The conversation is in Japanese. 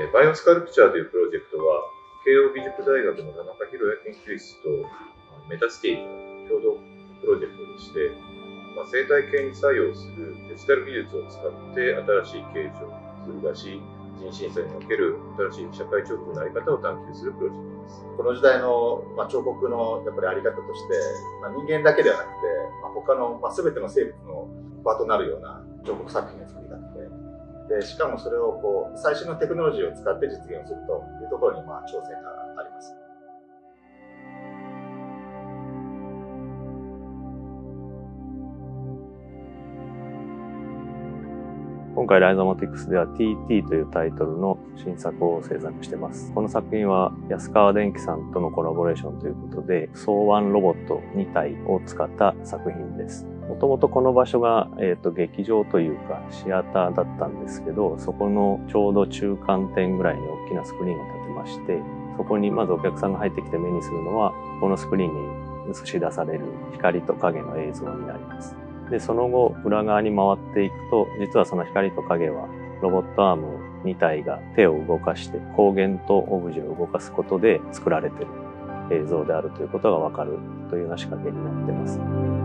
バイオスカルプチャーというプロジェクトは、慶應義塾大学の田中宏也研究室とメタシティの共同プロジェクトでして、生態系に作用するデジタル技術を使って新しい形状、ずる賢い人審査における新しい社会彫刻のあり方を探求するプロジェクトです。 この時代の、彫刻のやっぱりあり方として、人間だけではなくて、他の、全ての生物の場となるような彫刻作品を作りたくて、でしかもそれを最新のテクノロジーを使って実現するというところに挑戦があります。 今回ライゾマティクスでは TT というタイトルの新作を制作しています。この作品は安川電機さんとのコラボレーションということで、双腕ロボット2体を使った作品です。もともとこの場所が、劇場というかシアターだったんですけど、そこのちょうど中間点ぐらいに大きなスクリーンを立てまして、そこにまずお客さんが入ってきて目にするのは、このスクリーンに映し出される光と影の映像になります。で、その後、裏側に回っていくと、実はその光と影は、ロボットアーム2体が手を動かして、光源とオブジェを動かすことで作られている映像であるということがわかるというような仕掛けになっています。